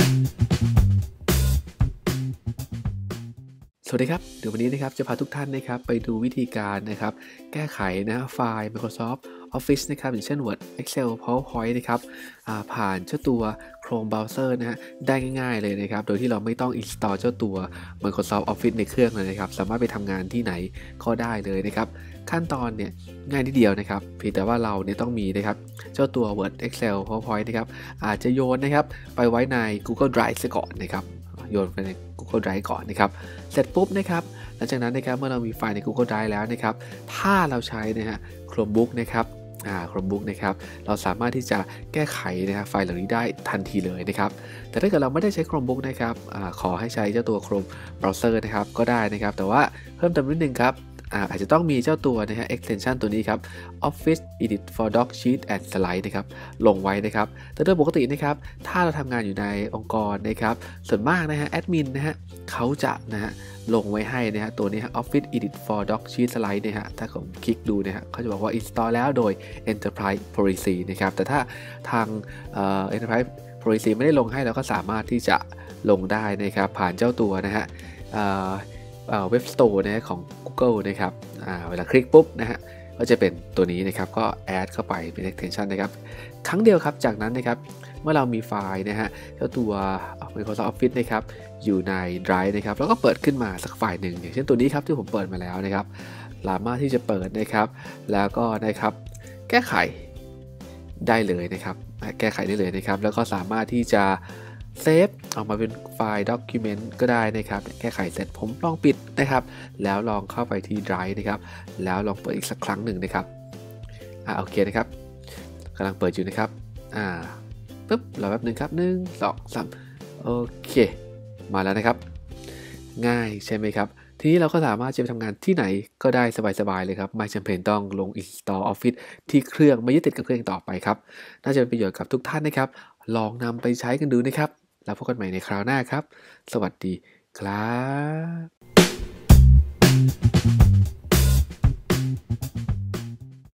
สวัสดีครับเดี๋ยววันนี้นะครับจะพาทุกท่านนะครับไปดูวิธีการนะครับแก้ไขนะไฟล์ Microsoft Office นะครับอย่างเช่น Word Excel PowerPoint นะครับผ่านเจ้าตัว Chrome Browser นะฮะได้ง่ายๆเลยนะครับโดยที่เราไม่ต้อง install เจ้าตัว Microsoft Office ในเครื่องเลยนะครับสามารถไปทำงานที่ไหนก็ได้เลยนะครับขั้นตอนเนี่ยง่ายนิดเดียวนะครับเพียงแต่ว่าเราเนี่ยต้องมีนะครับเจ้าตัว Word Excel PowerPoint นะครับอาจจะโยนนะครับไปไว้ใน Google Drive ซะก่อนนะครับโยนไปใน Google Drive ก่อนนะครับเสร็จปุ๊บนะครับหลังจากนั้นนะครับเมื่อเรามีไฟล์ใน Google Drive แล้วนะครับถ้าเราใช้นะฮะ Chromebook นะครับChromebook นะครับเราสามารถที่จะแก้ไขนะครับไฟล์เหล่านี้ได้ทันทีเลยนะครับแต่ถ้าเกิดเราไม่ได้ใช้ Chromebook นะครับขอให้ใช้เจ้าตัว Chrome Browser นะครับก็ได้นะครับแต่ว่าเพิ่มเติมนิดนึงครับอาจจะต้องมีเจ้าตัวนะฮะ extension ตัวนี้ครับ Office Edit for Doc Sheet and Slide นะครับลงไว้นะครับแต่โดยปกตินะครับถ้าเราทำงานอยู่ในองค์กรนะครับส่วนมากนะฮะแอดมินนะฮะเขาจะนะฮะลงไว้ให้นะฮะตัวนี้ฮะ Office Edit for Doc Sheet Slide นะฮะถ้าผมคลิกดูนะฮะเขาจะบอกว่า install แล้วโดย Enterprise Policy นะครับแต่ถ้าทางEnterprise Policy ไม่ได้ลงให้เราก็สามารถที่จะลงได้นะครับผ่านเจ้าตัวนะฮะเว็บสโตร์นะฮะของ Google นะครับเวลาคลิกปุ๊บนะฮะก็จะเป็นตัวนี้นะครับก็แอดเข้าไปเป็น extension นะครับครั้งเดียวครับจากนั้นนะครับเมื่อเรามีไฟล์นะฮะเจ้าตัว Microsoft Office นะครับอยู่ใน Drive นะครับแล้วก็เปิดขึ้นมาสักไฟล์หนึ่งอย่างเช่นตัวนี้ครับที่ผมเปิดมาแล้วนะครับสามารถที่จะเปิดนะครับแล้วก็นะครับแก้ไขได้เลยนะครับแก้ไขได้เลยนะครับแล้วก็สามารถที่จะเซฟออกมาเป็นไฟล์ Document ก็ได้นะครับแก้ไขเสร็จผมลองปิดนะครับแล้วลองเข้าไปที่ Drive นะครับแล้วลองเปิดอีกสักครั้งหนึ่งนะครับโอเคนะครับกำลังเปิดอยู่นะครับปึ๊บรอแป๊บนึงครับ1 2 3โอเคมาแล้วนะครับง่ายใช่ไหมครับทีนี้เราก็สามารถจะไปทำงานที่ไหนก็ได้สบายๆเลยครับไม่จำเป็นต้องลง Install Office ที่เครื่องไม่ยึดติดกับเครื่องต่อไปครับน่าจะเป็นประโยชน์กับทุกท่านนะครับลองนำไปใช้กันดูนะครับแล้วพบกันใหม่ในคราวหน้าครับสวัสดีครับ